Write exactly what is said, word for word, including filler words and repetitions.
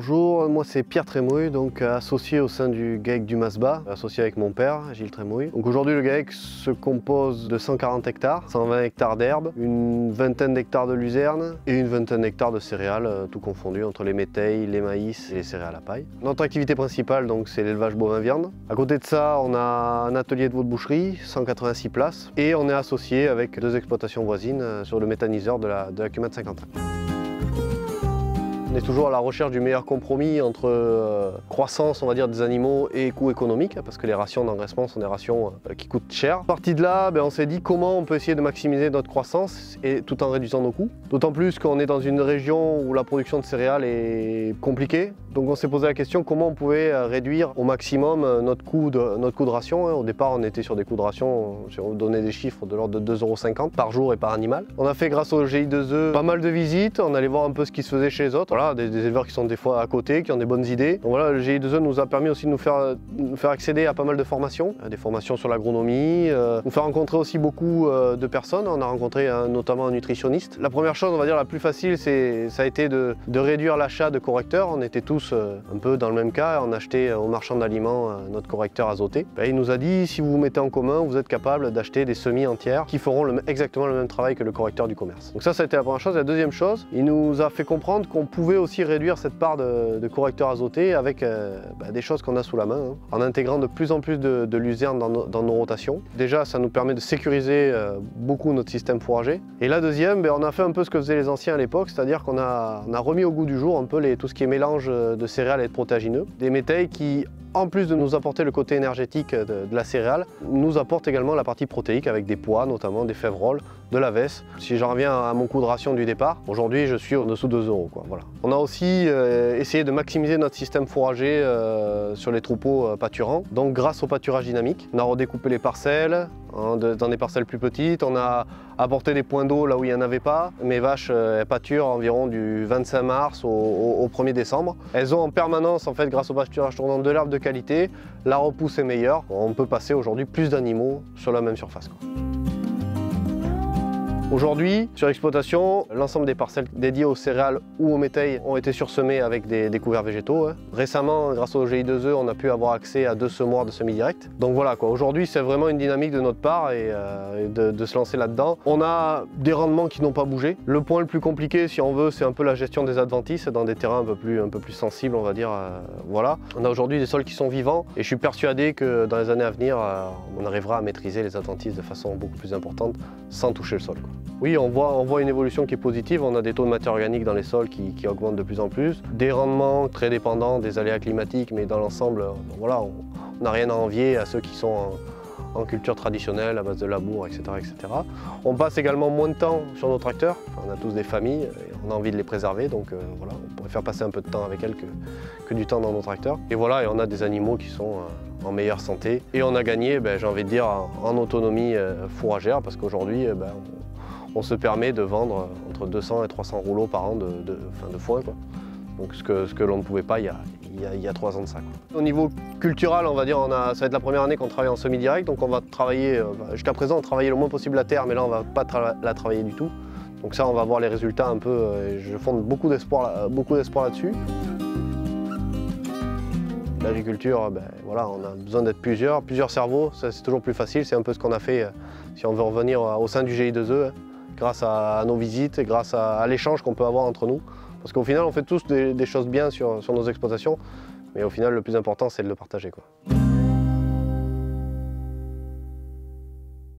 Bonjour, moi c'est Pierre Trémouille, donc associé au sein du GAEC du Masbas, associé avec mon père, Gilles Trémouille. Donc aujourd'hui le GAEC se compose de cent quarante hectares, cent vingt hectares d'herbe, une vingtaine d'hectares de luzerne et une vingtaine d'hectares de céréales, tout confondu entre les métailles, les maïs et les céréales à paille. Notre activité principale donc c'est l'élevage bovin-viande. À côté de ça, on a un atelier de veau de boucherie, cent quatre-vingt-six places, et on est associé avec deux exploitations voisines sur le méthaniseur de la, de la Cumade Saint-Quentin. On est toujours à la recherche du meilleur compromis entre euh, croissance, on va dire, des animaux et coût économique, parce que les rations d'engraissement sont des rations euh, qui coûtent cher. Parti de là, ben, on s'est dit comment on peut essayer de maximiser notre croissance et tout en réduisant nos coûts. D'autant plus qu'on est dans une région où la production de céréales est compliquée. Donc on s'est posé la question comment on pouvait réduire au maximum notre coût de, notre coût de ration. Au départ, on était sur des coûts de ration, si on donnait des chiffres, de l'ordre de deux euros cinquante par jour et par animal. On a fait, grâce au G I deux E, pas mal de visites. On allait voir un peu ce qui se faisait chez les autres. Voilà, des, des éleveurs qui sont des fois à côté, qui ont des bonnes idées. Donc voilà, le G I deux E nous a permis aussi de nous faire, nous faire accéder à pas mal de formations. Des formations sur l'agronomie, euh, nous faire rencontrer aussi beaucoup euh, de personnes. On a rencontré euh, notamment un nutritionniste. La première chose, on va dire la plus facile, c'est, ça a été de, de réduire l'achat de correcteurs. On était tous euh, un peu dans le même cas. On achetait au marchand d'aliments euh, notre correcteur azoté. Ben, il nous a dit, si vous vous mettez en commun, vous êtes capable d'acheter des semis entières qui feront le, exactement le même travail que le correcteur du commerce. Donc ça, ça a été la première chose. La deuxième chose, il nous a fait comprendre qu'on pouvait aussi réduire cette part de, de correcteurs azotés avec euh, ben, des choses qu'on a sous la main, hein, en intégrant de plus en plus de, de luzerne dans, no, dans nos rotations. Déjà, ça nous permet de sécuriser euh, beaucoup notre système fourrager. Et la deuxième, ben, on a fait un peu ce que faisaient les anciens à l'époque, c'est-à-dire qu'on a, on a remis au goût du jour un peu les, tout ce qui est mélange de céréales et de protéagineux. Des métailles qui, en plus de nous apporter le côté énergétique de, de la céréale, nous apportent également la partie protéique avec des pois, notamment des févroles, de la veste. Si j'en reviens à mon coût de ration du départ, aujourd'hui je suis au-dessous de deux euros. Quoi, voilà. On a aussi euh, essayé de maximiser notre système fourrager euh, sur les troupeaux euh, pâturants, donc grâce au pâturage dynamique. On a redécoupé les parcelles hein, de, dans des parcelles plus petites, on a apporté des points d'eau là où il n'y en avait pas. Mes vaches euh, pâturent environ du vingt-cinq mars au, au, au premier décembre. Elles ont en permanence, en fait, grâce au pâturage tournant, de l'herbe de qualité, la repousse est meilleure. On peut passer aujourd'hui plus d'animaux sur la même surface, quoi. Aujourd'hui, sur l'exploitation, l'ensemble des parcelles dédiées aux céréales ou aux métailles ont été sursemées avec des, des couverts végétaux. Hein. Récemment, grâce au G I deux E, on a pu avoir accès à deux semoirs de semi-direct. Donc voilà, quoi. Aujourd'hui, c'est vraiment une dynamique de notre part et, euh, et de, de se lancer là-dedans. On a des rendements qui n'ont pas bougé. Le point le plus compliqué, si on veut, c'est un peu la gestion des adventices dans des terrains un peu plus, un peu plus sensibles, on va dire. Euh, voilà. On a aujourd'hui des sols qui sont vivants et je suis persuadé que dans les années à venir, euh, on arrivera à maîtriser les adventices de façon beaucoup plus importante sans toucher le sol, quoi. Oui, on voit, on voit une évolution qui est positive. On a des taux de matière organique dans les sols qui, qui augmentent de plus en plus. Des rendements très dépendants des aléas climatiques, mais dans l'ensemble, voilà, on n'a rien à envier à ceux qui sont en, en culture traditionnelle, à base de labour, et cetera, et cetera. On passe également moins de temps sur nos tracteurs. On a tous des familles et on a envie de les préserver, donc euh, voilà, on pourrait faire passer un peu de temps avec elles que, que du temps dans nos tracteurs. Et voilà, et on a des animaux qui sont euh, en meilleure santé. Et on a gagné, ben, j'ai envie de dire, en, en autonomie euh, fourragère, parce qu'aujourd'hui, ben, on, on se permet de vendre entre deux cents et trois cents rouleaux par an de, de, enfin de foin, quoi. Donc ce que, ce que l'on ne pouvait pas il y a, il y a, il y a trois ans de ça, quoi. Au niveau culturel, on va dire, on a, ça va être la première année qu'on travaille en semi-direct, donc on va travailler, euh, jusqu'à présent on travaillait le moins possible la terre, mais là on ne va pas tra la travailler du tout. Donc ça on va voir les résultats un peu, euh, je fonde beaucoup d'espoir beaucoup d'espoir là-dessus. L'agriculture, ben, voilà, on a besoin d'être plusieurs, plusieurs cerveaux, c'est toujours plus facile, c'est un peu ce qu'on a fait euh, si on veut revenir au sein du G I deux E. Hein. Grâce à nos visites et grâce à, à l'échange qu'on peut avoir entre nous. Parce qu'au final, on fait tous des, des choses bien sur, sur nos exploitations, mais au final, le plus important, c'est de le partager, quoi.